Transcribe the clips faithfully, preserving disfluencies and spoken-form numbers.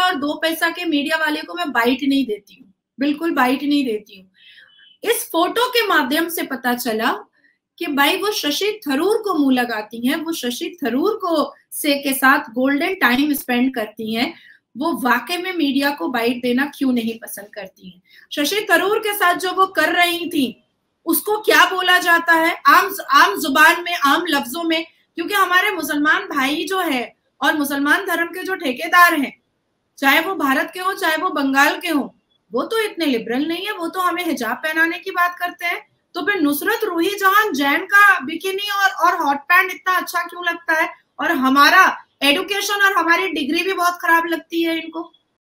और दो पैसा के मीडिया वाले को मैं बाइट नहीं देती हूँ, बिल्कुल बाइट नहीं देती हूँ। इस फोटो के माध्यम से पता चला कि भाई वो शशि थरूर को मुंह लगाती हैं, वो शशि थरूर को से के साथ गोल्डन टाइम स्पेंड करती हैं, वो वाकई में मीडिया को बाइट देना क्यों नहीं पसंद करती हैं। शशि थरूर के साथ जो वो कर रही थी उसको क्या बोला जाता है आम आम जुबान में, आम लफ्जों में, क्योंकि हमारे मुसलमान भाई जो है और मुसलमान धर्म के जो ठेकेदार हैं, चाहे वो भारत के हो चाहे वो बंगाल के हो, वो तो इतने लिबरल नहीं है, वो तो हमें हिजाब पहनाने की बात करते हैं। तो फिर नुसरत रूही जहां जैन का बिकिनी और और हॉट पैंट इतना अच्छा क्यों लगता है, और हमारा एडुकेशन और हमारी डिग्री भी बहुत खराब लगती है इनको।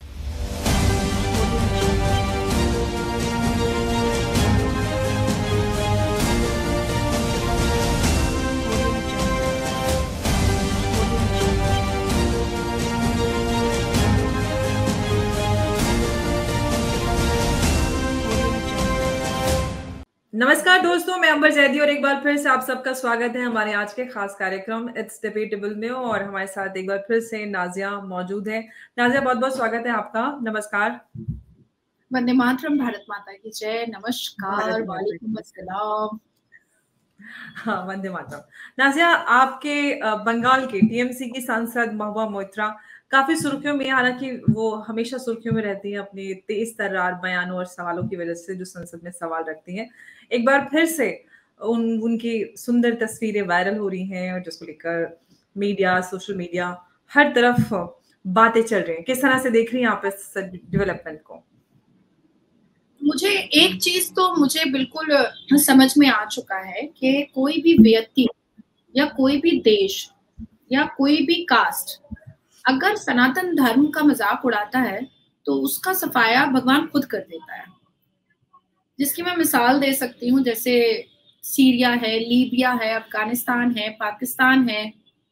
नमस्कार दोस्तों, मैं अंबर जैदी और एक बार फिर से आप सबका स्वागत है हमारे आज के खास कार्यक्रम इट्स डिबेटेबल में। और हमारे साथ एक बार फिर से नाजिया मौजूद है। नाजिया, बहुत बहुत स्वागत है आपका। नमस्कार। वंदे मातरम, भारत माता की जय, नमस्कार, वालेकुम अस्सलाम। हाँ, वंदे मातरम। नाजिया, आपके बंगाल के टीएमसी की सांसद महुआ मोइत्रा काफी सुर्खियों में, हालांकि वो हमेशा सुर्खियों में रहती हैं अपने तेज तर्रार बयानों और सवालों की वजह से जो संसद में सवाल रखती हैं। एक बार फिर से उन उनकी सुंदर तस्वीरें वायरल हो रही हैं और जिसको लेकर मीडिया, सोशल मीडिया, हर तरफ बातें चल रही हैं। किस तरह से देख रही हैं आप इस डेवलपमेंट को? मुझे एक चीज तो मुझे बिल्कुल समझ में आ चुका है कि कोई भी व्यक्ति या कोई भी देश या कोई भी कास्ट अगर सनातन धर्म का मजाक उड़ाता है तो उसका सफाया भगवान खुद कर देता है। जिसकी मैं मिसाल दे सकती हूँ, जैसे सीरिया है, लीबिया है, अफगानिस्तान है, पाकिस्तान है।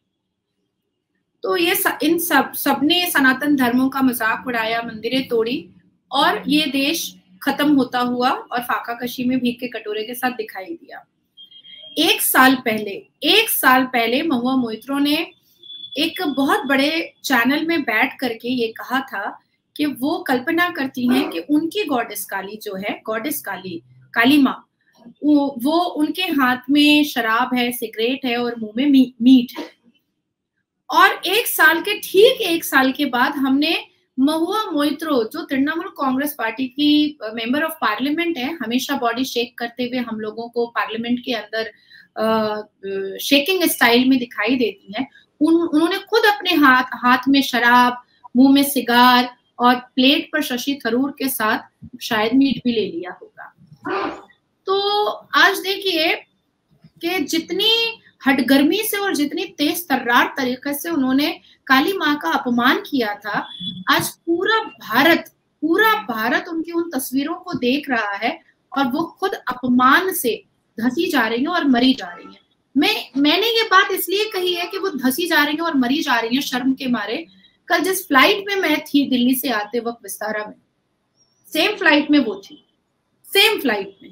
तो ये स, इन सब सबने सनातन धर्मों का मजाक उड़ाया, मंदिरें तोड़ी और ये देश खत्म होता हुआ और फाका कशी में भीख के कटोरे के साथ दिखाई दिया। एक साल पहले एक साल पहले महुआ मोइत्रो ने एक बहुत बड़े चैनल में बैठ करके ये कहा था कि वो कल्पना करती हैं कि उनकी गॉडेस काली जो है, गॉडेस काली, काली माँ, वो, वो उनके हाथ में शराब है, सिगरेट है और मुंह में मी, मीट है। और एक साल के ठीक एक साल के बाद हमने महुआ मोइत्रो, जो तृणमूल कांग्रेस पार्टी की मेंबर ऑफ पार्लियामेंट है, हमेशा बॉडी शेक करते हुए हम लोगों को पार्लियामेंट के अंदर शेकिंग स्टाइल में दिखाई देती है, उन, उन्होंने खुद अपने हाथ हाथ में शराब, मुंह में सिगार और प्लेट पर शशि थरूर के साथ शायद मीट भी ले लिया होगा। तो आज देखिए कि जितनी हटगर्मी से और जितनी तेज तर्रार तरीके से उन्होंने काली माँ का अपमान किया था, आज पूरा भारत पूरा भारत उनकी उन तस्वीरों को देख रहा है और वो खुद अपमान से धंसी जा रही है और मरी जा रही है। मैं मैंने ये बात इसलिए कही है कि वो धंसी जा रही है और मरी जा रही है शर्म के मारे। कल जिस फ्लाइट में मैं थी दिल्ली से आते वक्त विस्तारा में, सेम फ्लाइट में वो थी, सेम फ्लाइट में।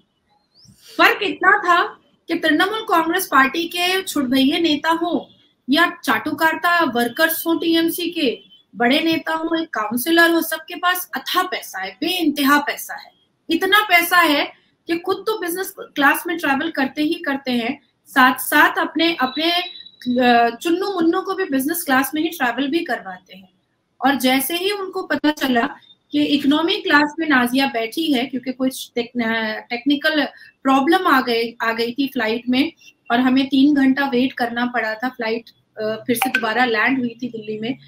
फर्क इतना था कि तृणमूल कांग्रेस पार्टी के छुटभैये नेता हो या चाटुकारिता वर्कर्स हो, टीएमसी के बड़े नेता हो, एक काउंसिलर हो, सबके पास अथाह पैसा है, बेइंतहा पैसा है। इतना पैसा है कि खुद तो बिजनेस क्लास में ट्रैवल करते ही करते हैं, साथ साथ अपने अपने चुन्नू मुन्नू को भी बिजनेस क्लास में ही ट्रैवल भी करवाते हैं। और जैसे ही उनको पता चला कि इकोनॉमी क्लास में नाजिया बैठी है, क्योंकि कुछ टेक्निकल प्रॉब्लम आ गई आ गई थी फ्लाइट में और हमें तीन घंटा वेट करना पड़ा था, फ्लाइट फिर से दोबारा लैंड हुई थी दिल्ली में।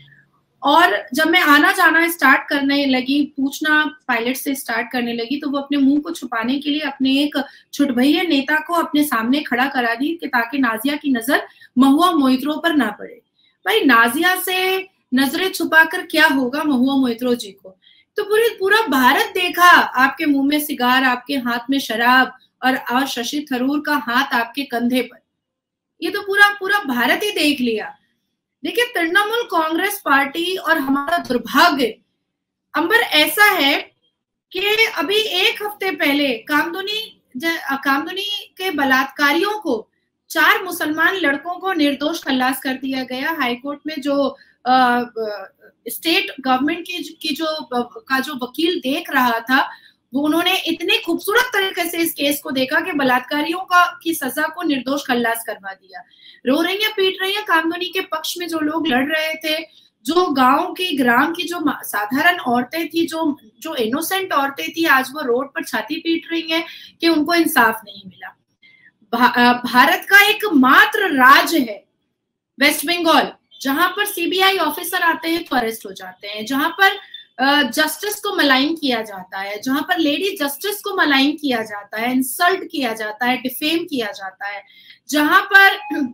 और जब मैं आना जाना स्टार्ट करने लगी, पूछना पायलट से स्टार्ट करने लगी, तो वो अपने मुंह को छुपाने के लिए अपने एक छुटभैया नेता को अपने सामने खड़ा करा दी कि ताकि नाजिया की नजर महुआ मोइत्रो पर ना पड़े। भाई, नाजिया से नजरें छुपाकर क्या होगा महुआ मोइत्रो जी को? तो पूरी पूरा भारत देखा आपके मुंह में सिगार, आपके हाथ में शराब और, और शशि थरूर का हाथ आपके कंधे पर। ये तो पूरा पूरा भारत ही देख लिया। देखिए, तृणमूल कांग्रेस पार्टी और हमारा दुर्भाग्य अंबर ऐसा है कि अभी एक हफ्ते पहले कामदुनी कामदुनी के बलात्कारियों को, चार मुसलमान लड़कों को निर्दोष खलास कर दिया गया। हाईकोर्ट में जो स्टेट गवर्नमेंट की की जो का जो वकील देख रहा था, वो उन्होंने इतने खूबसूरत तरीके से इस केस को देखा कि बलात्कारियों का की सजा को निर्दोष खल्लास करवा दिया। रो रही है, पीट रही है, कामदुनी के पक्ष में जो लोग लड़ रहे थे, जो गांव की ग्राम की जो साधारण औरतें थी, जो जो इनोसेंट औरतें थी, आज वो रोड पर छाती पीट रही हैं कि उनको इंसाफ नहीं मिला। भा, भारत का एक मात्र राज्य है वेस्ट बंगाल, जहां पर सीबीआई ऑफिसर आते हैं तो अरेस्ट हो जाते हैं, जहां पर जस्टिस uh, को मलाइन किया जाता है, जहां पर लेडी जस्टिस को मलाइन किया जाता है, इंसल्ट किया जाता है, डिफेम किया जाता है, जहां पर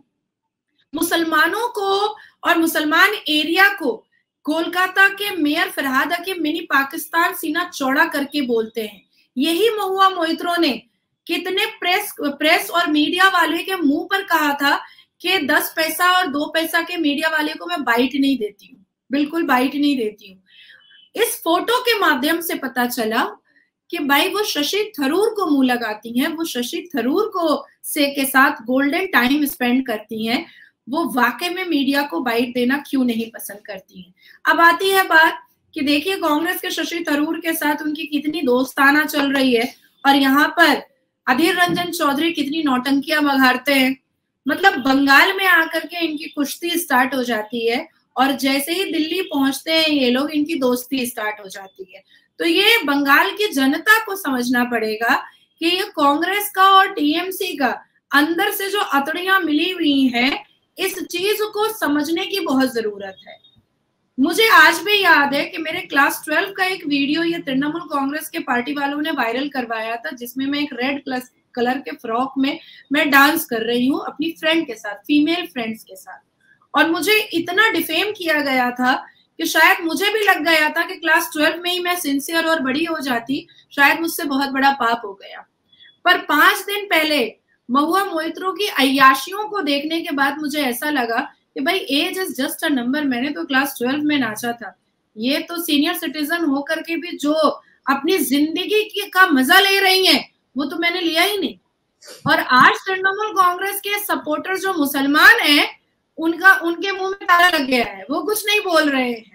मुसलमानों को और मुसलमान एरिया को कोलकाता के मेयर फरहाद हकीम मिनी पाकिस्तान सीना चौड़ा करके बोलते हैं। यही महुआ मोइत्रो ने कितने प्रेस प्रेस और मीडिया वाले के मुंह पर कहा था कि दस पैसा और दो पैसा के मीडिया वाले को मैं बाइट नहीं देती हूँ, बिल्कुल बाइट नहीं देती हूँ। इस फोटो के माध्यम से पता चला कि भाई वो शशि थरूर को मुंह लगाती हैं, वो शशि थरूर को से के साथ गोल्डन टाइम स्पेंड करती हैं, वो वाकई में मीडिया को बाइट देना क्यों नहीं पसंद करती हैं। अब आती है बात कि देखिए कांग्रेस के शशि थरूर के साथ उनकी कितनी दोस्ताना चल रही है, और यहाँ पर अधीर रंजन चौधरी कितनी नौटंकियां बघारते हैं। मतलब बंगाल में आकर के इनकी कुश्ती स्टार्ट हो जाती है, और जैसे ही दिल्ली पहुंचते हैं ये लोग, इनकी दोस्ती स्टार्ट हो जाती है। तो ये बंगाल की जनता को समझना पड़ेगा कि ये कांग्रेस का और टीएमसी का अंदर से जो अतड़ियां मिली हुई हैं, इस चीज को समझने की बहुत जरूरत है। मुझे आज भी याद है कि मेरे क्लास ट्वेल्व का एक वीडियो ये तृणमूल कांग्रेस के पार्टी वालों ने वायरल करवाया था, जिसमें मैं एक रेड कलर के फ्रॉक में मैं डांस कर रही हूँ अपनी फ्रेंड के साथ, फीमेल फ्रेंड्स के साथ, और मुझे इतना डिफेम किया गया था कि शायद मुझे भी लग गया था कि क्लास ट्वेल्व में ही मैं सिंसियर और बड़ी हो जाती, शायद मुझसे बहुत बड़ा पाप हो गया। पर पांच दिन पहले महुआ मोइत्रो की अय्याशियों को देखने के बाद मुझे ऐसा लगा कि भाई age is just a number, मैंने तो क्लास ट्वेल्व में नाचा था, ये तो सीनियर सिटीजन होकर के भी जो अपनी जिंदगी की का मजा ले रही हैं, वो तो मैंने लिया ही नहीं। और आज तृणमूल कांग्रेस के सपोर्टर जो मुसलमान हैं, उनका उनके मुंह में ताला लग गया है, वो कुछ नहीं बोल रहे हैं।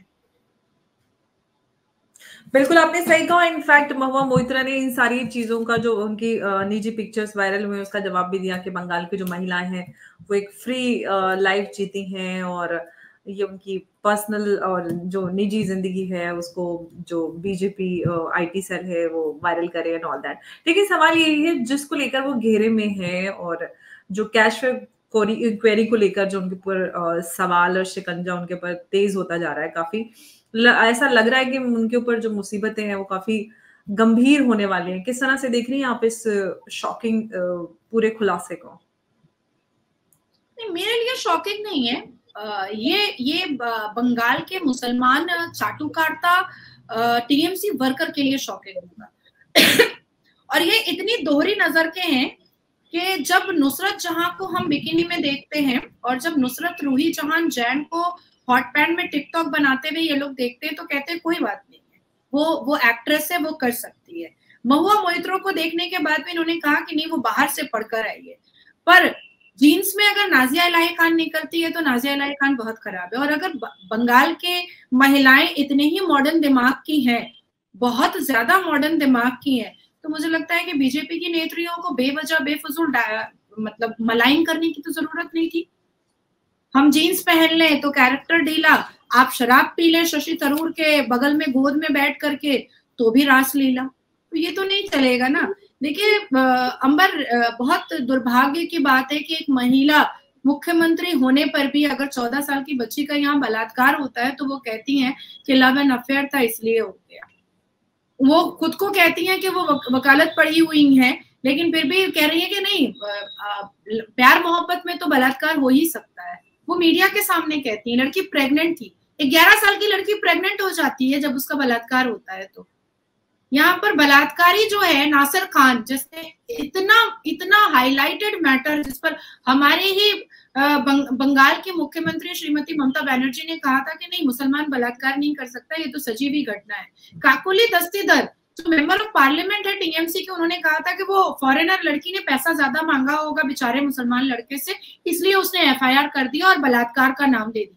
बिल्कुल आपने सही कहा। इनफैक्ट महुआ मोइत्रा ने इन सारी चीजों का, जो उनकी निजी पिक्चर्स वायरल हुए, उसका जवाब भी दिया कि बंगाल की जो महिलाएं हैं वो एक फ्री लाइफ जीती हैं, और ये उनकी पर्सनल और जो निजी जिंदगी है उसको जो बीजेपी आईटी सेल है वो वायरल करे एंड ऑल दैट। लेकिन सवाल यही है जिसको लेकर वो घेरे में है, और जो कैश क्वेरी को लेकर जो उनके ऊपर सवाल और शिकंजा उनके ऊपर तेज होता जा रहा है, काफी ल, ऐसा लग रहा है कि उनके ऊपर जो मुसीबतें हैं वो काफी गंभीर होने वाली हैं। किस तरह से देख रही हैं आप इस शॉकिंग पूरे खुलासे को? नहीं, मेरे लिए शॉकिंग नहीं है। आ, ये ये बंगाल के मुसलमान चाटुकारिता टीएमसी वर्कर के लिए शॉकिंग होगा। और ये इतनी दोहरी नजर के हैं कि जब नुसरत जहां को हम बिकिनी में देखते हैं, और जब नुसरत रूही जहान जैन को हॉट पैंट में टिकटॉक बनाते हुए ये लोग देखते हैं, तो कहते हैं कोई बात नहीं है, वो वो एक्ट्रेस है, वो कर सकती है। महुआ मोइत्रो को देखने के बाद भी इन्होंने कहा कि नहीं, वो बाहर से पढ़कर आई है। पर जीन्स में अगर नाजिया इलाही खान निकलती है तो नाजिया इलाही खान बहुत खराब है। और अगर बंगाल के महिलाएं इतने ही मॉडर्न दिमाग की हैं, बहुत ज्यादा मॉडर्न दिमाग की हैं, तो मुझे लगता है कि बीजेपी की नेत्रियों को बेवजह बेफजूल मतलब मलाइन करने की तो जरूरत नहीं थी। हम जीन्स पहन लें तो कैरेक्टर ढीला, आप शराब पी लें शशि थरूर के बगल में गोद में बैठ करके तो भी रासलीला, तो ये तो नहीं चलेगा ना। देखिए अंबर, बहुत दुर्भाग्य की बात है कि एक महिला मुख्यमंत्री होने पर भी अगर चौदह साल की बच्ची का यहाँ बलात्कार होता है तो वो कहती हैं कि लव एंड अफेयर था इसलिए हो गया। वो खुद को कहती हैं कि वो वकालत पढ़ी हुई हैं, लेकिन फिर भी कह रही है कि नहीं, प्यार मोहब्बत में तो बलात्कार हो ही सकता है। वो मीडिया के सामने कहती है। लड़की प्रेग्नेंट थी, ग्यारह साल की लड़की प्रेग्नेंट हो जाती है जब उसका बलात्कार होता है। तो यहाँ पर बलात्कारी जो है नासिर खान, जिसने इतना इतना हाईलाइटेड मैटर, जिस पर हमारे ही बंग, बंगाल की मुख्यमंत्री श्रीमती ममता बनर्जी ने कहा था कि नहीं, मुसलमान बलात्कार नहीं कर सकता, ये तो सजीवी घटना है। काकोली दस्तीदार जो मेंबर ऑफ पार्लियामेंट है टीएमसी के, उन्होंने कहा था कि वो फॉरेनर लड़की ने पैसा ज्यादा मांगा होगा बेचारे मुसलमान लड़के से, इसलिए उसने एफआईआर कर दिया और बलात्कार का नाम दे दिया।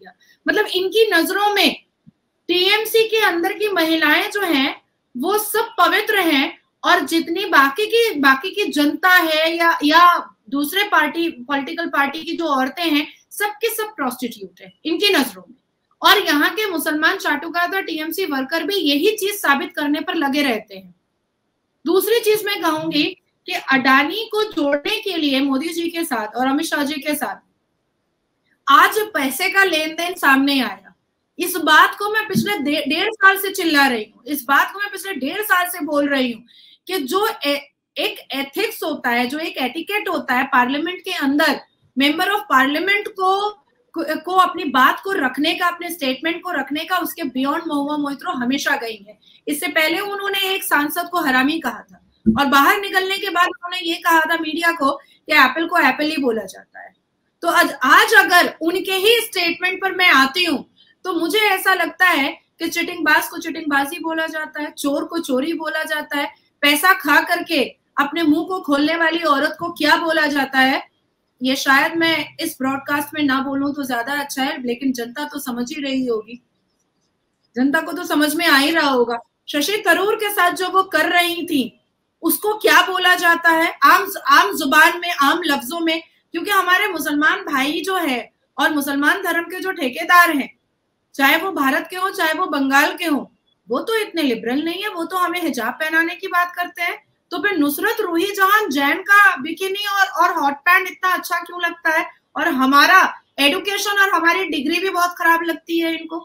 मतलब इनकी नजरों में टीएमसी के अंदर की महिलाएं जो हैं वो सब पवित्र हैं, और जितनी बाकी की बाकी की जनता है या या दूसरे पार्टी पॉलिटिकल पार्टी की जो औरतें हैं, सबके सब प्रोस्टिट्यूट है इनकी नजरों में। और यहाँ के मुसलमान चाटुकार और टीएमसी वर्कर भी यही चीज साबित करने पर लगे रहते हैं। दूसरी चीज मैं कहूंगी कि अडानी को जोड़ने के लिए मोदी जी के साथ और अमित शाह जी के साथ आज पैसे का लेन देन सामने आया। इस बात को मैं पिछले डेढ़ साल से चिल्ला रही हूँ, इस बात को मैं पिछले डेढ़ साल से बोल रही हूँ कि जो ए, एक एथिक्स होता है, जो एक एटिकेट होता है पार्लियामेंट के अंदर, मेंबर ऑफ पार्लियामेंट को को, को अपनी बात को रखने का, अपने स्टेटमेंट को रखने का, उसके बियॉन्ड महुआ मोइत्रो हमेशा गई है। इससे पहले उन्होंने एक सांसद को हरामी कहा था, और बाहर निकलने के बाद उन्होंने ये कहा था मीडिया को कि एप्पल को एप्पल ही बोला जाता है। तो आज आज अगर उनके ही स्टेटमेंट पर मैं आती हूँ तो मुझे ऐसा लगता है कि चिटिंगबाज को चिटिंगबाजी बोला जाता है, चोर को चोरी बोला जाता है, पैसा खा करके अपने मुंह को खोलने वाली औरत को क्या बोला जाता है, ये शायद मैं इस ब्रॉडकास्ट में ना बोलूं तो ज्यादा अच्छा है, लेकिन जनता तो समझ ही रही होगी, जनता को तो समझ में आ ही रहा होगा। शशि थरूर के साथ जो वो कर रही थी उसको क्या बोला जाता है आम आम जुबान में, आम लफ्जों में, क्योंकि हमारे मुसलमान भाई जो है और मुसलमान धर्म के जो ठेकेदार हैं, चाहे वो भारत के हो चाहे वो बंगाल के हो, वो तो इतने लिबरल नहीं है, वो तो हमें हिजाब पहनाने की बात करते हैं। तो फिर नुसरत रूही जहां जैन का बिकिनी और और हॉट पैंट इतना अच्छा क्यों लगता है, और हमारा एडुकेशन और हमारी डिग्री भी बहुत खराब लगती है इनको।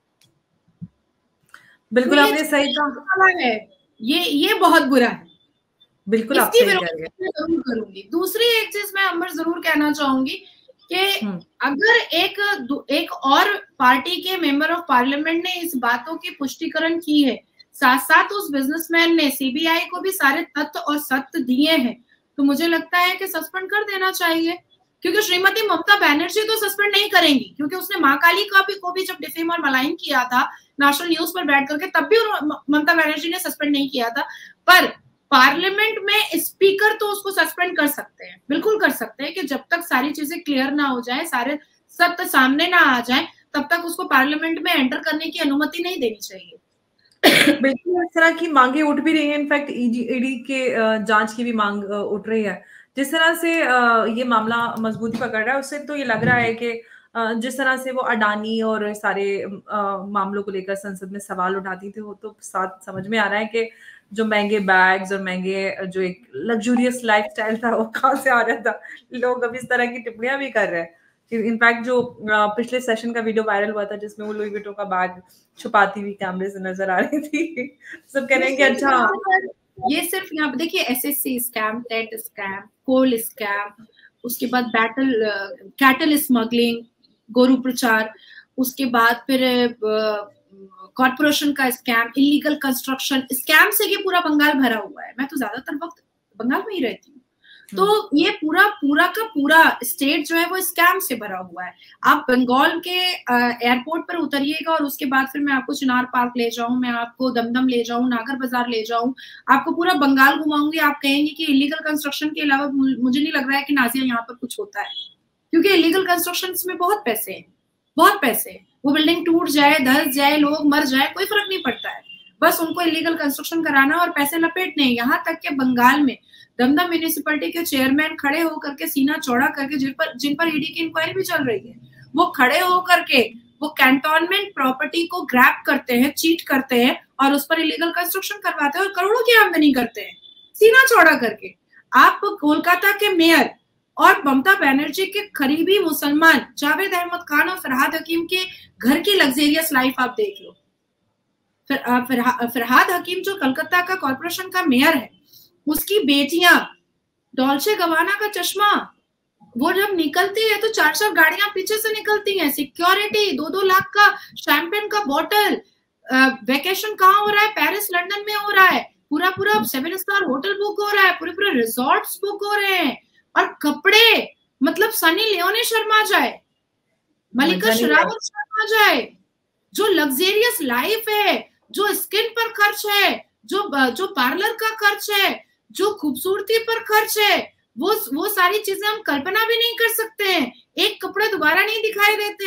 बिल्कुल, आपने सही कहा है, ये ये बहुत बुरा है। बिल्कुल आप सही कह रहे हैं। जरूर करूंगी। दूसरी एक चीज मैं अंबर जरूर कहना चाहूंगी कि अगर एक एक और पार्टी के मेंबर ऑफ पार्लियामेंट ने इस बातों की पुष्टिकरण की है, साथ साथ उस बिजनेसमैन ने सीबीआई को भी सारे तथ्य और सत्य दिए हैं, तो मुझे लगता है कि सस्पेंड कर देना चाहिए। क्योंकि श्रीमती ममता बनर्जी तो सस्पेंड नहीं करेंगी, क्योंकि उसने माँ काली का भी को भी जब डिफेम और मलाइन किया था नेशनल न्यूज पर बैठ करके, तब भी ममता बनर्जी ने सस्पेंड नहीं किया था। पर पार्लियामेंट में स्पीकर तो उसको सस्पेंड कर सकते हैं, बिल्कुल कर सकते हैं, कि जब तक सारी चीजें क्लियर ना हो जाए, सारे सत्य सामने ना आ जाए, तब तक उसको पार्लियामेंट में एंटर करने की अनुमति नहीं देनी चाहिए। बिल्कुल इस तरह की मांगे उठ भी रही है, इनफैक्ट ईडी के जांच की भी मांग उठ रही है। जिस तरह से ये मामला मजबूती पकड़ रहा है, उससे तो ये लग रहा है कि जिस तरह से वो अडानी और सारे मामलों को लेकर संसद में सवाल उठाती थी, वो तो साथ समझ में आ रहा है कि जो महंगे बैग्स और महंगे जो एक लग्जूरियस लाइफस्टाइल था वो कहाँ से आ रहा था। लोग अब इस तरह की टिप्पणियां भी कर रहे हैं। इनफैक्ट जो पिछले सेशन का वीडियो वायरल हुआ था जिसमें वो लुई विटो का बैग छुपाती हुई कैमरे से नजर आ रही थी, सब कह रहे हैं कि अच्छा ये सिर्फ यहाँ पे देखिए SSC scam, TET scam, coal scam, उसके बाद बैटल कैटल स्मगलिंग, गोरू प्रचार, उसके बाद फिर कॉर्पोरेशन का स्कैम, इलीगल कंस्ट्रक्शन स्कैम से ये पूरा बंगाल भरा हुआ है। मैं तो ज्यादातर वक्त बंगाल में ही रहती हूँ, तो ये पूरा पूरा का पूरा स्टेट जो है वो स्कैम से भरा हुआ है। आप बंगाल के एयरपोर्ट पर उतरिएगा और उसके बाद फिर मैं आपको चिनार पार्क ले जाऊं, मैं आपको दमदम ले जाऊं, नागर बाजार ले जाऊं, आपको पूरा बंगाल घुमाऊंगी, आप कहेंगे कि इलीगल कंस्ट्रक्शन के अलावा मुझे नहीं लग रहा है कि नाजिया यहाँ पर कुछ होता है, क्योंकि इलीगल कंस्ट्रक्शन में बहुत पैसे हैं, बहुत पैसे हैं। वो बिल्डिंग टूट जाए, धस जाए, लोग मर जाए, कोई फर्क नहीं पड़ता है, बस उनको इलीगल कंस्ट्रक्शन कराना और पैसे लपेटने। यहाँ तक के बंगाल में दमदम म्यूनिसिपैलिटी के चेयरमैन खड़े होकर के सीना चौड़ा करके, जिन पर जिन पर ईडी की इंक्वायरी भी चल रही है, वो खड़े होकर के वो कैंटोनमेंट प्रॉपर्टी को ग्रैब करते हैं, चीट करते हैं और उस पर इलीगल कंस्ट्रक्शन करवाते हैं और करोड़ों की आमदनी करते हैं सीना चौड़ा करके। आप कोलकाता के मेयर और ममता बनर्जी के करीबी मुसलमान जावेद अहमद खान और फरहाद हकीम के घर की लग्जेरियस लाइफ आप देख लो। फरहाद हकीम जो कलकत्ता का कॉर्पोरेशन का मेयर है, उसकी बेटियां डॉल्चे गवाना का चश्मा, वो जब निकलती है तो चार चार गाड़ियां पीछे से निकलती हैं, सिक्योरिटी, दो दो लाख का शैंपेन का बोतल, वेकेशन कहाँ हो रहा है, पेरिस लंदन में हो रहा है, पूरा पूरा सेवन स्टार होटल बुक हो रहा है, पूरे पूरे रिजॉर्ट्स बुक हो रहे हैं, और कपड़े मतलब सनी लियोनी शर्मा जाए, मलिका शेरावत शर्मा जाए। जो लग्जेरियस लाइफ है, जो स्किन पर खर्च है, जो जो पार्लर का खर्च है, जो खूबसूरती पर खर्च है, वो वो सारी चीजें हम कल्पना भी नहीं कर सकते हैं। एक कपड़े दोबारा नहीं दिखाई देते हैं,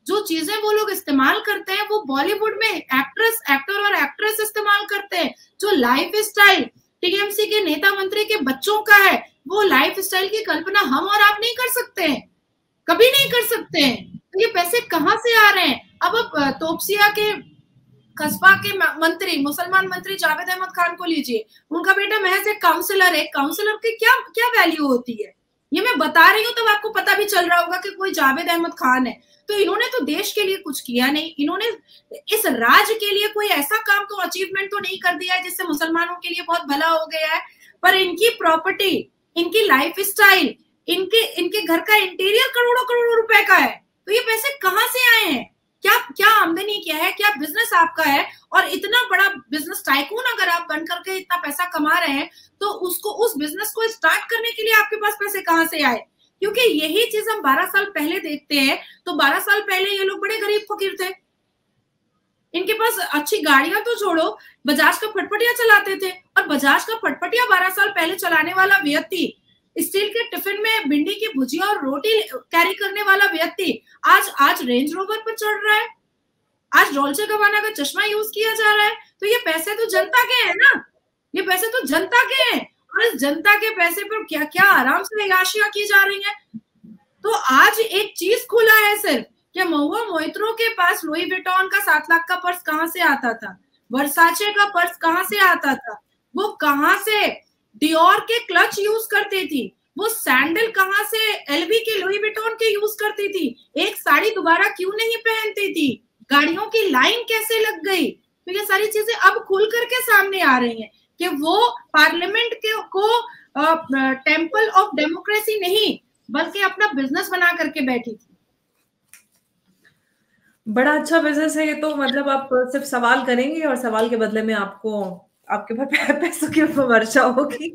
जो चीजें वो लोग इस्तेमाल करते हैं वो बॉलीवुड में एक्ट्रेस एक्टर और एक्ट्रेस इस्तेमाल करते हैं। जो लाइफ स्टाइल टीएमसी के नेता मंत्री के बच्चों का है, वो लाइफ स्टाइल की कल्पना हम और आप नहीं कर सकते हैं, कभी नहीं कर सकते हैं। तो ये पैसे कहाँ से आ रहे हैं? अब अब तोपसिया के कस्बा के मंत्री, मुसलमान मंत्री जावेद अहमद खान को लीजिए, उनका बेटा महज एक काउंसलर है। काउंसलर की क्या क्या वैल्यू होती है, ये मैं बता रही हूँ, तब आपको पता भी चल रहा होगा कि कोई जावेद अहमद खान है। तो इन्होंने तो देश के लिए कुछ किया नहीं, इन्होंने इस राज्य के लिए कोई ऐसा काम तो अचीवमेंट तो नहीं कर दिया है जिससे मुसलमानों के लिए बहुत भला हो गया है। पर इनकी प्रॉपर्टी, इनकी लाइफ स्टाइल, इनके इनके घर का इंटीरियर करोड़ों करोड़ों रुपए का है। तो ये पैसे कहाँ से आए हैं? क्या क्या आमदनी क्या है? क्या बिजनेस आपका है? और इतना बड़ा बिजनेस टाइकून अगर आप बन करके इतना पैसा कमा रहे हैं, तो उसको उस बिजनेस को स्टार्ट करने के लिए आपके पास पैसे कहाँ से आए? क्योंकि यही चीज हम बारह साल पहले देखते हैं, तो बारह साल पहले ये लोग बड़े गरीब फकीर थे। इनके पास अच्छी गाड़ियां तो छोड़ो, बजाज का फटफटिया चलाते थे, और बजाज का फटफटिया बारह साल पहले चलाने वाला व्यक्ति, स्टील के टिफिन में भिंडी की भुजिया और रोटी कैरी करने वाला व्यक्ति आज आज रेंज रोवर पर चढ़ रहा है, आज डॉल्चे गबाना का चश्मा यूज किया जा रहा है। तो ये पैसे तो जनता के हैं ना, ये पैसे तो जनता के हैं, और इस जनता के पैसे पर क्या क्या आराम से अय्याशियां की जा रही हैं। तो आज एक चीज खुला है सिर्फ, क्या महुआ मोइत्रो के पास लुई विटॉन का सात लाख का पर्स कहाँ से आता था, वर्साचे का पर्स कहाँ से आता था, वो कहाँ से डियोर के क्लच यूज करती थी, वो सैंडल कहाँ से एलवी के लुई विटॉन के यूज करती थी, एक साड़ी दोबारा क्यों नहीं पहनती थी, गाड़ियों की लाइन कैसे लग गई। तो ये सारी चीजें अब खुल करके सामने आ रही हैं कि वो पार्लियामेंट के को टेम्पल ऑफ डेमोक्रेसी नहीं बल्कि अपना बिजनेस बना करके बैठी थी। बड़ा अच्छा बिजनेस है ये तो, मतलब आप सिर्फ सवाल करेंगे और सवाल के बदले में आपको आपके पास पैसों की वर्षा होगी।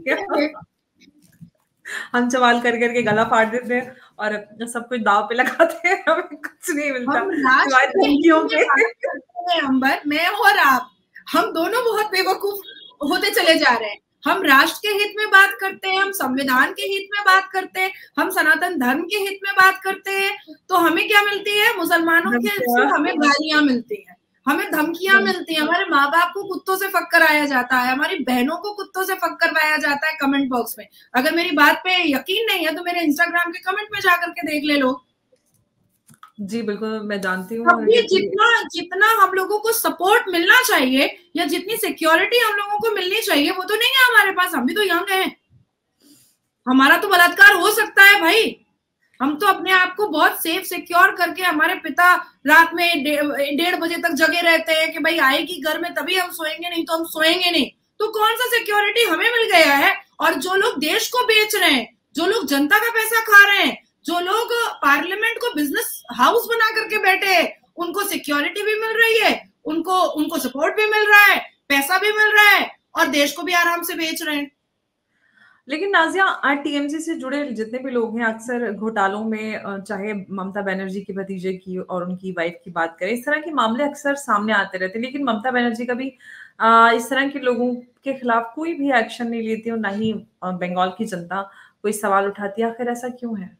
हम सवाल कर करके गला फाड़ देते हैं और सब कुछ दाव पे लगाते हैं, हमें कुछ नहीं मिलता सिवाय धमकियों के। अंबर, मैं और आप, हम दोनों बहुत बेवकूफ होते चले जा रहे हैं। हम राष्ट्र के हित में बात करते हैं, हम संविधान के हित में बात करते हैं, हम सनातन धर्म के हित में बात करते हैं, तो हमें क्या मिलती है? मुसलमानों के से हमें गालियां मिलती हैं, हमें धमकियां मिलती हैं, हमारे माँ बाप को कुत्तों से फक कराया जाता है, हमारी बहनों को कुत्तों से फक करवाया जाता है कमेंट बॉक्स में। अगर मेरी बात पे यकीन नहीं है तो मेरे इंस्टाग्राम के कमेंट में जाकर के देख ले लो। जी बिल्कुल, मैं जानती हूँ। जितना जितना हम लोगों को सपोर्ट मिलना चाहिए या जितनी सिक्योरिटी हम लोगों को मिलनी चाहिए वो तो नहीं है हमारे पास। हम भी तो यंग हैं, हमारा तो बलात्कार हो सकता है भाई। हम तो अपने आप को बहुत सेफ सिक्योर करके, हमारे पिता रात में डेढ़ बजे तक जगे रहते हैं कि भाई आएगी घर में तभी हम सोएंगे, नहीं तो हम सोएंगे नहीं। तो कौन सा सिक्योरिटी हमें मिल गया है? और जो लोग देश को बेच रहे हैं, जो लोग जनता का पैसा खा रहे हैं, जो लोग पार्लियामेंट को बिजनेस हाउस बना करके बैठे हैं, उनको सिक्योरिटी भी मिल रही है, उनको उनको सपोर्ट भी मिल रहा है, पैसा भी मिल रहा है, और देश को भी आराम से बेच रहे हैं। लेकिन नाजिया, टीएमसी से जुड़े जितने भी लोग हैं अक्सर घोटालों में, चाहे ममता बनर्जी के भतीजे की और उनकी वाइफ की बात करें, इस तरह के मामले अक्सर सामने आते रहते हैं। लेकिन ममता बनर्जी कभी इस तरह के लोगों के खिलाफ कोई भी एक्शन नहीं लेती और ना ही बंगाल की जनता कोई सवाल उठाती है। आखिर ऐसा क्यों है?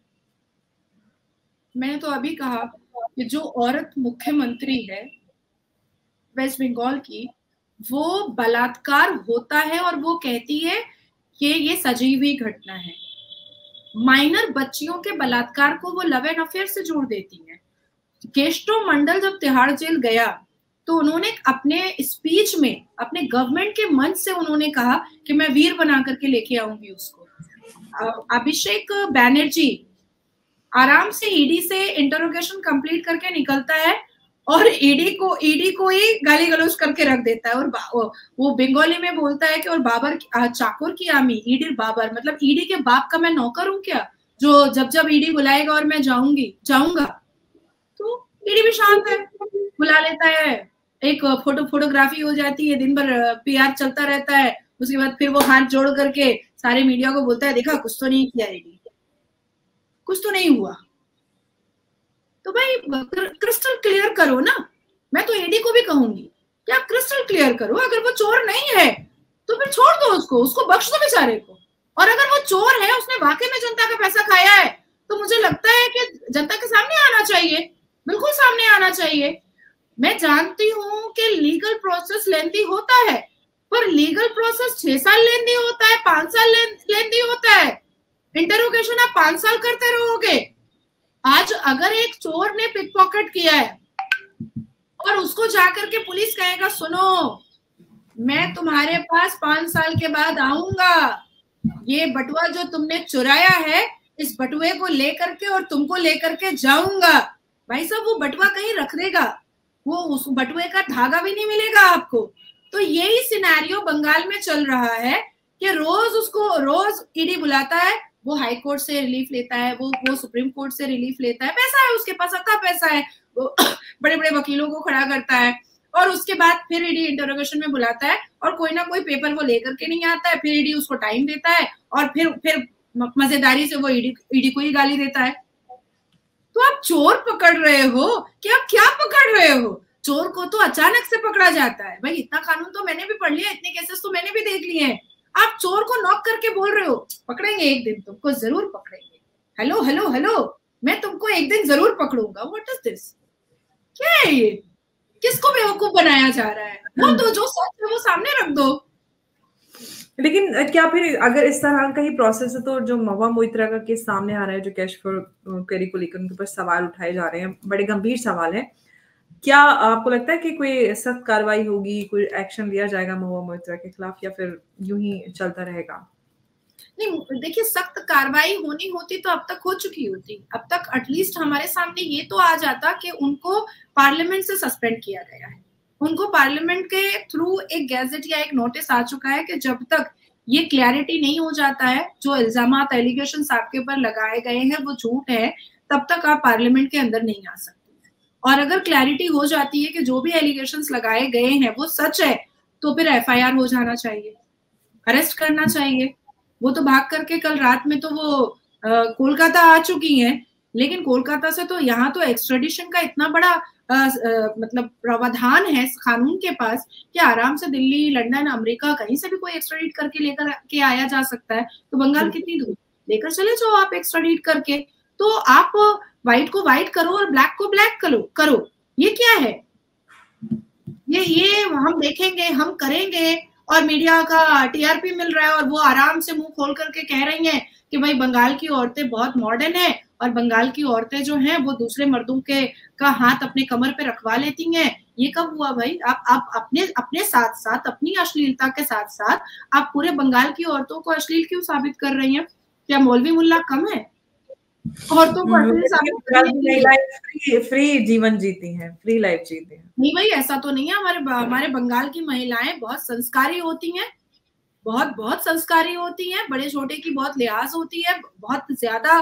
मैंने तो अभी कहा कि जो औरत मुख्यमंत्री है वेस्ट बंगाल की, वो बलात्कार होता है और वो कहती है कि ये सजी हुई घटना है। माइनर बच्चियों के बलात्कार को वो लव एंड अफेयर से जोड़ देती है। केस्टो मंडल जब तिहाड़ जेल गया तो उन्होंने अपने स्पीच में, अपने गवर्नमेंट के मंच से उन्होंने कहा कि मैं वीर बना करके लेके आऊंगी उसको। अभिषेक बैनर्जी आराम से ईडी से इंटरोगेशन कंप्लीट करके निकलता है और ईडी को ईडी को ही गाली गलौज करके रख देता है, और वो, वो बंगाली में बोलता है कि और बाबर चाकुर की आमी ईडी बाबर, मतलब ईडी के बाप का मैं नौकर हूँ क्या, जो जब जब ईडी बुलाएगा और मैं जाऊंगी जाऊंगा। तो ईडी भी शांत है, बुला लेता है, एक फोटो फोटोग्राफी हो जाती है, दिन भर पीआर चलता रहता है, उसके बाद फिर वो हाथ जोड़ करके सारे मीडिया को बोलता है देखा कुछ तो नहीं किया ईडी, कुछ तो नहीं हुआ। तो भाई क्रिस्टल क्लियर करो ना। मैं तो ईडी को भी कहूंगी कि आप क्रिस्टल क्लियर करो। अगर वो चोर नहीं है तो फिर छोड़ दो उसको, उसको बख्श दो बेचारे को। और अगर वो चोर है, उसने वाकई में जनता का पैसा खाया है, तो मुझे लगता है कि जनता के सामने आना चाहिए। बिल्कुल सामने आना चाहिए। मैं जानती हूँ कि लीगल प्रोसेस लेंथी होता है, पर लीगल प्रोसेस छह साल लेंथी होता है, पांच साल लेंथी होता है। इंटरोगेशन आप पांच साल करते रहोगे। आज अगर एक चोर ने पिक पॉकेट किया है और उसको जाकर के पुलिस कहेगा सुनो मैं तुम्हारे पास पांच साल के बाद आऊंगा, ये बटुआ जो तुमने चुराया है इस बटुए को लेकर के और तुमको लेकर के जाऊंगा, भाई साहब वो बटुआ कहीं रख देगा, वो उस बटुए का धागा भी नहीं मिलेगा आपको। तो यही सिनेरियो बंगाल में चल रहा है कि रोज उसको रोज ईडी बुलाता है, वो हाई कोर्ट से रिलीफ लेता है, वो वो सुप्रीम कोर्ट से रिलीफ लेता है, पैसा है उसके पास, अता पैसा है, वो बड़े बड़े वकीलों को खड़ा करता है और उसके बाद फिर ईडी इंटरोगेशन में बुलाता है और कोई ना कोई पेपर वो लेकर के नहीं आता है, फिर ईडी उसको टाइम देता है और फिर फिर मजेदारी से वो ईडी ईडी को ही गाली देता है। तो आप चोर पकड़ रहे हो कि आप क्या पकड़ रहे हो? चोर को तो अचानक से पकड़ा जाता है। भाई इतना कानून तो मैंने भी पढ़ लिया, इतने केसेस तो मैंने भी देख लिए हैं। आप चोर को नॉक करके बोल रहे हो पकड़ेंगे एक दिन, तुमको जरूर पकड़ेंगे, हेलो हेलो हेलो मैं तुमको एक दिन जरूर पकड़ूंगा। What is this? क्या है ये? किसको बेवकूफ बनाया जा रहा है? वो तो जो सच है वो सामने रख दो। लेकिन क्या फिर अगर इस तरह का ही प्रोसेस है तो जो महुआ मोइत्रा का केस सामने आ रहा है, जो कैश फॉर कैरी को लेकर उनके ऊपर सवाल उठाए जा रहे हैं, बड़े गंभीर सवाल है, क्या आपको लगता है कि कोई सख्त कार्रवाई होगी, कोई एक्शन लिया जाएगा महुआ मोइत्रा के खिलाफ, या फिर यूं ही चलता रहेगा? नहीं देखिए, सख्त कार्रवाई होनी होती तो अब तक हो चुकी होती। अब तक एटलीस्ट हमारे सामने ये तो आ जाता कि उनको पार्लियामेंट से सस्पेंड किया गया है, उनको पार्लियामेंट के थ्रू एक गैजेट या एक नोटिस आ चुका है कि जब तक ये क्लैरिटी नहीं हो जाता है जो इल्जामात एलिगेशन आपके ऊपर लगाए गए हैं वो झूठ है, तब तक आप पार्लियामेंट के अंदर नहीं आ सकते। और अगर क्लैरिटी हो जाती है कि जो भी एलिगेशंस लगाए गए हैं वो सच है तो फिर एफ आई आर हो जाना चाहिए, अरेस्ट करना चाहिए। वो तो भाग करके कल रात में तो वो कोलकाता आ चुकी हैं, लेकिन कोलकाता से तो यहाँ तो एक्स्ट्रेडिशन का इतना बड़ा आ, आ, मतलब प्रावधान है कानून के पास कि आराम से दिल्ली, लंदन, अमेरिका कहीं से भी कोई एक्स्ट्रेडिट करके लेकर के आया जा सकता है। तो बंगाल कितनी दूर? लेकर चले जाओ आप एक्स्ट्रेडिट करके। तो आप व्हाइट को व्हाइट करो और ब्लैक को ब्लैक करो करो ये क्या है? ये ये हम देखेंगे, हम करेंगे और मीडिया का टी आर पी मिल रहा है और वो आराम से मुंह खोल करके कह रही हैं कि भाई बंगाल की औरतें बहुत मॉडर्न है और बंगाल की औरतें जो हैं वो दूसरे मर्दों के का हाथ अपने कमर पे रखवा लेती हैं। ये कब हुआ भाई? आप आप अपने अपने साथ साथ अपनी अश्लीलता के साथ साथ आप पूरे बंगाल की औरतों को अश्लील क्यों साबित कर रही हैं? क्या मौलवी मुल्ला कम है? औरतों को अश्लील साबित करने फ्री फ्री जीवन जीती हैं, फ्री लाइफ जीती हैं। नहीं भाई, ऐसा तो नहीं है। हमारे हमारे बंगाल की महिलाएं बहुत संस्कारी होती हैं, बहुत बहुत संस्कारी होती हैं, बड़े छोटे की बहुत लिहाज होती है, बहुत ज्यादा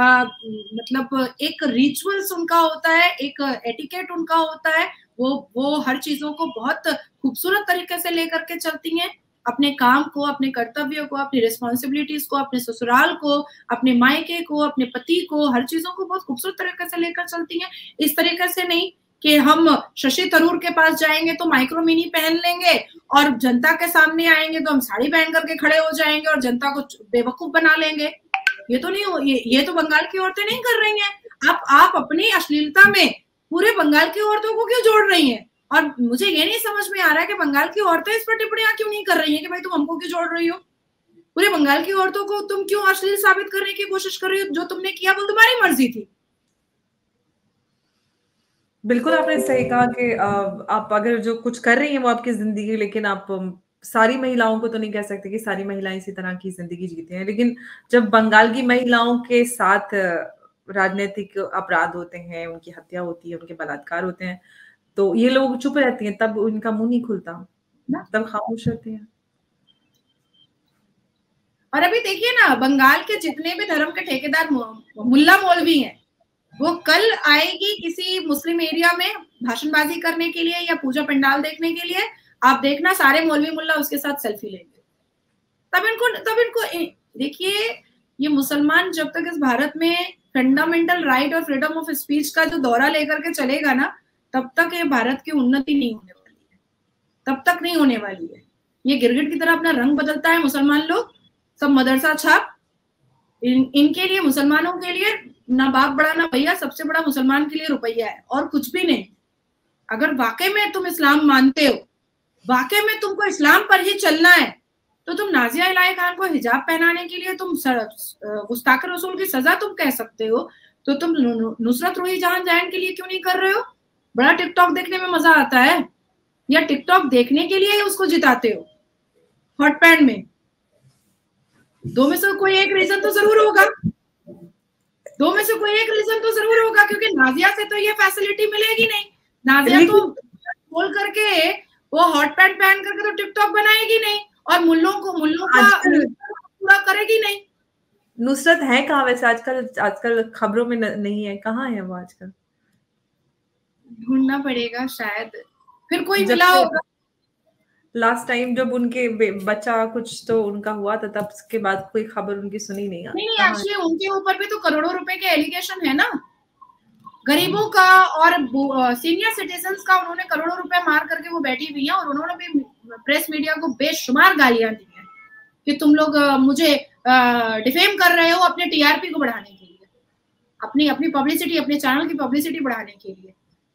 मतलब एक रिचुअल्स उनका होता है, एक एटिकेट उनका होता है। वो वो हर चीजों को बहुत खूबसूरत तरीके से लेकर के चलती हैं, अपने काम को, अपने कर्तव्यों को, अपनी रिस्पॉन्सिबिलिटीज को, अपने ससुराल को, अपने मायके को, अपने पति को, हर चीजों को बहुत खूबसूरत तरीके से लेकर चलती हैं। इस तरीके से नहीं कि हम शशि थरूर के पास जाएंगे तो माइक्रो मिनी पहन लेंगे और जनता के सामने आएंगे तो हम साड़ी पहन करके खड़े हो जाएंगे और जनता को बेवकूफ बना लेंगे। ये तो नहीं हो, ये, ये तो बंगाल की औरतें नहीं कर रही हैं। आप आप अपनी अश्लीलता में पूरे बंगाल की औरतों को क्यों जोड़ रही हैं? और मुझे ये नहीं समझ में आ रहा है कि बंगाल की औरतें इस पर टिप्पणियां क्यों नहीं कर रही हैं कि भाई तुम हमको क्यों जोड़ रही हो? पूरे बंगाल की औरतों को तुम क्यों अश्लील साबित करने की कोशिश कर रही हो? जो तुमने किया वो तुम्हारी मर्जी थी। बिल्कुल आपने सही कहा कि आप अगर जो कुछ कर रही हैं वो आपकी जिंदगी, लेकिन आप सारी महिलाओं को तो नहीं कह सकते कि सारी महिलाएं इसी तरह की जिंदगी जीती हैं। लेकिन जब बंगाल की महिलाओं के साथ राजनीतिक अपराध होते हैं, उनकी हत्या होती है, उनके बलात्कार होते हैं, तो ये लोग चुप रहती हैं, तब उनका मुंह नहीं खुलता, तब खामोश रहती हैं। और अभी देखिए ना, बंगाल के जितने भी धर्म के ठेकेदार मुल्ला मौलवी हैं, वो कल आएगी किसी मुस्लिम एरिया में भाषणबाजी करने के लिए या पूजा पंडाल देखने के लिए, आप देखना सारे मौलवी मुल्ला उसके साथ सेल्फी लेंगे। तब इनको तब इनको देखिए, ये मुसलमान जब तक इस भारत में फंडामेंटल राइट और फ्रीडम ऑफ स्पीच का जो दौरा लेकर के चलेगा ना, तब तक ये भारत की उन्नति नहीं होने वाली है, तब तक नहीं होने वाली है। ये गिरगिट की तरह अपना रंग बदलता है मुसलमान लोग, सब मदरसा छाप, इन, इनके लिए, मुसलमानों के लिए ना बाप बड़ा ना भैया, सबसे बड़ा मुसलमान के लिए रुपया है और कुछ भी नहीं। अगर वाकई में तुम इस्लाम मानते हो, वाकई में तुमको इस्लाम पर ही चलना है, तो तुम नाजिया इलाही खान को हिजाब पहनाने के लिए तुम गुस्ताख रसूल की सजा तुम कह सकते हो, तो तुम नुसरत रूही जहां जैन के लिए क्यों नहीं कर रहे हो? बड़ा टिकटॉक देखने में मजा आता है, या टिकटॉक देखने के लिए ही उसको जिताते हो हॉट पैंट में? दो में से कोई एक रीजन तो जरूर होगा, दो में से कोई एक रीजन तो जरूर होगा, क्योंकि नाजिया से तो ये फैसिलिटी मिलेगी नहीं। नाजिया तो बोल करके वो हॉट पैंट पहन करके तो टिकटॉक बनाएगी नहीं, और मुल्लों को मुल्लों का पूरा करेगी नहीं। नुसरत है कहाँ वैसे आजकल? आजकल खबरों में न, नहीं है, कहाँ है वो आजकल? ढूंढना पड़ेगा, शायद फिर कोई मिला होगा। लास्ट टाइम जब उनके बच्चा कुछ तो उनका हुआ था, तब के बाद कोई खबर उनकी सुनी नहीं। नहीं, एक्चुअली उनके ऊपर भी तो करोड़ों रुपए के एलिगेशन है ना, गरीबों का और सीनियर सिटीजन्स का। उन्होंने करोड़ों रुपए मार करके वो बैठी हुई है, और उन्होंने भी प्रेस मीडिया को बेशुमार गालियां दी हैं कि तुम लोग मुझे डिफेम कर रहे हो अपने टीआरपी को बढ़ाने के लिए, अपनी अपनी पब्लिसिटी, अपने चैनल की पब्लिसिटी बढ़ाने के लिए।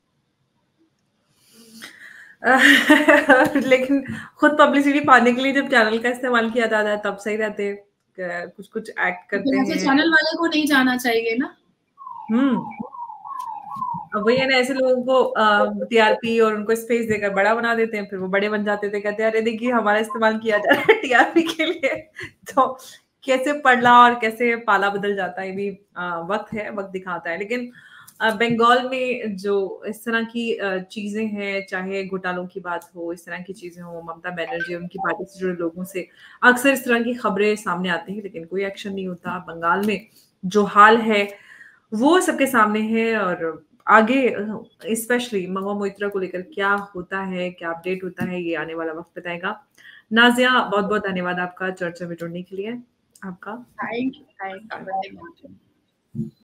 लेकिन खुद पब्लिसिटी पाने के लिए जब चैनल का इस्तेमाल किया जाता है तब सही रहते, कुछ कुछ एक्ट करते हैं। चैनल वाले को नहीं जाना चाहिए ना। हम्म अब वही है ना, ऐसे लोगों को टीआरपी और उनको स्पेस देकर बड़ा बना देते हैं, फिर वो बड़े बन जाते थे, कहते हैं अरे देखिए हमारा इस्तेमाल किया जा रहा है टीआरपी के लिए। तो कैसे पड़ला और कैसे पाला बदल जाता है, ये भी आ, वक्त है, वक्त दिखाता है। लेकिन बंगाल में जो इस तरह की चीजें हैं, चाहे घोटालों की बात हो, इस तरह की चीजें हो, ममता बनर्जी उनकी पार्टी से जुड़े लोगों से अक्सर इस तरह की खबरें सामने आती हैं, लेकिन कोई एक्शन नहीं होता। बंगाल में जो हाल है वो सबके सामने है, और आगे स्पेशली महुआ मोइत्रा को लेकर क्या होता है, क्या अपडेट होता है, ये आने वाला वक्त बताएगा। नाजिया, बहुत बहुत धन्यवाद आपका चर्चा में जुड़ने के लिए। आपका थैंक यू, थैंक यू।